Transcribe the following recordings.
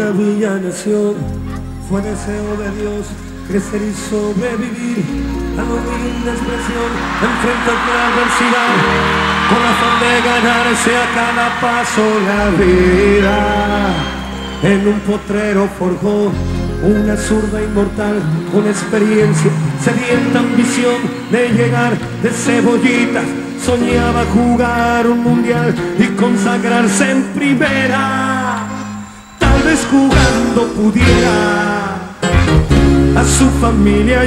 una villa nació, fue deseo de Dios crecer y sobrevivir a la humilde expresión, enfrentar la adversidad con afán de ganarse a cada paso la vida. En un potrero forjó una zurda inmortal con experiencia, sedienta ambición de llegar de cebollitas. Soñaba jugar un mundial y consagrarse en primera. Tal vez jugando pudiera a su familia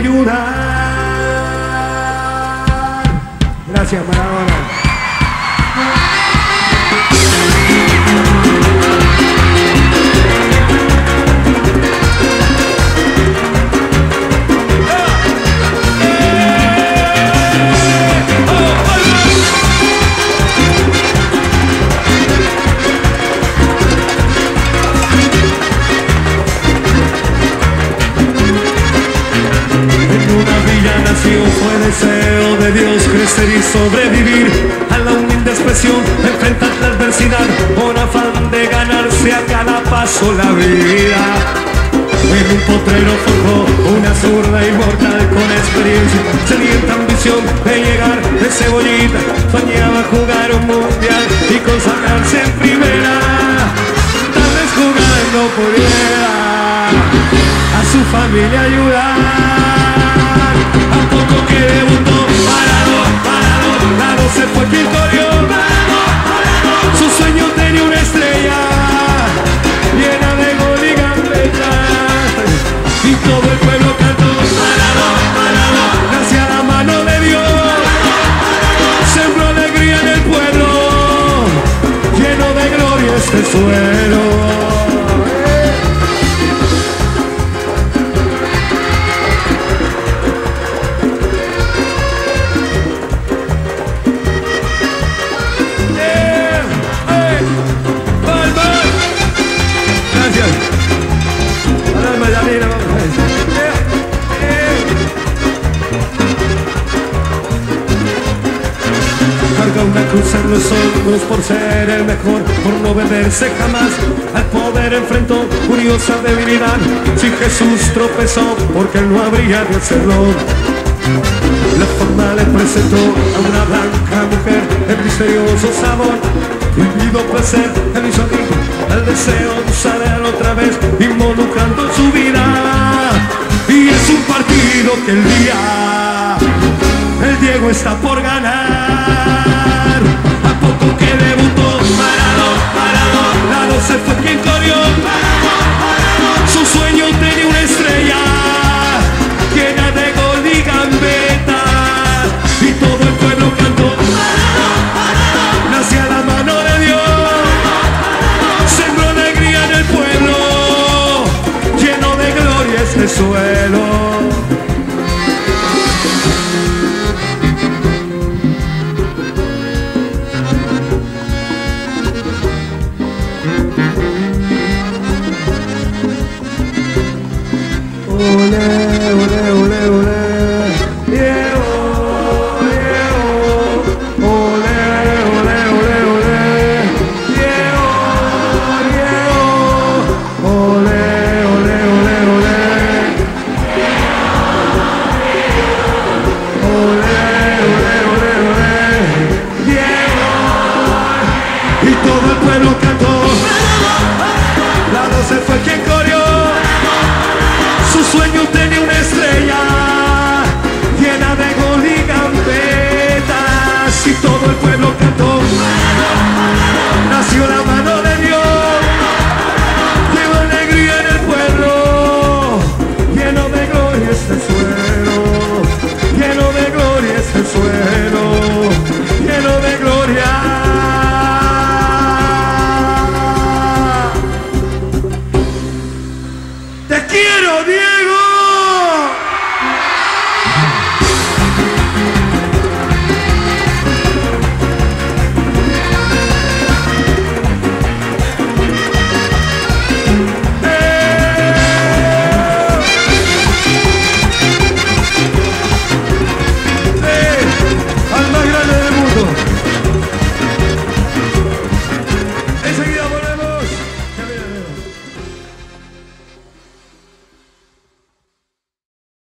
ayudar. Gracias, Maradona. Fue deseo de Dios crecer y sobrevivir a la humilde expresión, enfrentar la adversidad por afán de ganarse a cada paso la vida. En un potrero forjó una zurda inmortal con experiencia, sedienta ambición de llegar de cebollita. Soñaba jugar un mundial y consagrarse en primera. Tal vez jugando pudiera a su familia ayudar. A poco que debutó, parado, se fue quien corrió. Su sueño tenía una estrella llena de gol y gambetas, y todo el pueblo cantó, parado, hacia la mano de Dios. Sembró alegría en el pueblo, lleno de gloria este suelo. Una cruz en los hombros por ser el mejor, por no venderse jamás al poder enfrentó curiosa debilidad. Si Jesús tropezó, porque él no habría de hacerlo. La fama le presentó a una blanca mujer el misterioso sabor, vivido placer, el hizo amigo al deseo de usar otra vez, involucrando su vida. Y es un partido que el día el Diego está por ganar. A poco que debutó, parado, se fue quien corrió. Su sueño tenía una estrella llena de gol y gambeta, y todo el pueblo cantó, nació la mano de Dios. Sembró alegría en el pueblo, lleno de gloria este suelo. Y todo el pueblo cantó, la 12 fue quien corrió. Su sueño tenía una estrella